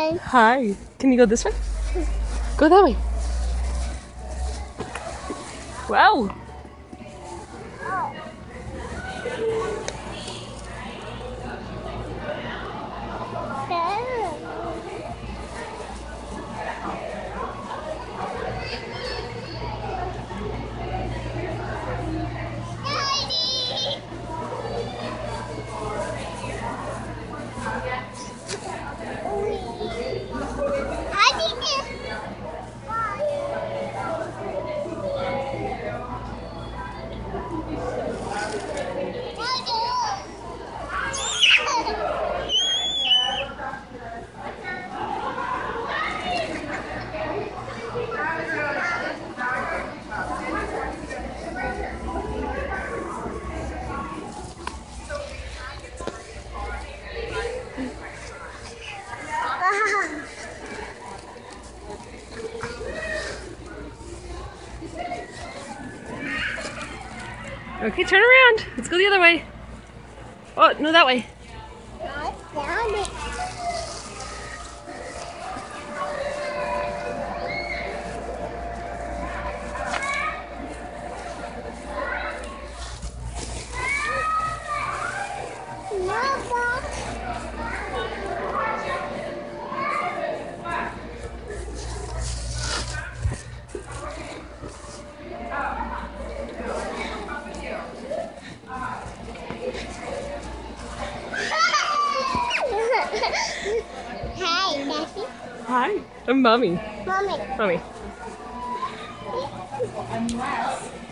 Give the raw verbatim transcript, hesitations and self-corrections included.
Hi. Hi. Can you go this way? Go that way. Wow. Okay, turn around. Let's go the other way. Oh, no, that way. Hi, Daddy. Hi. I'm Mommy. Mommy. Mommy. I'm Les.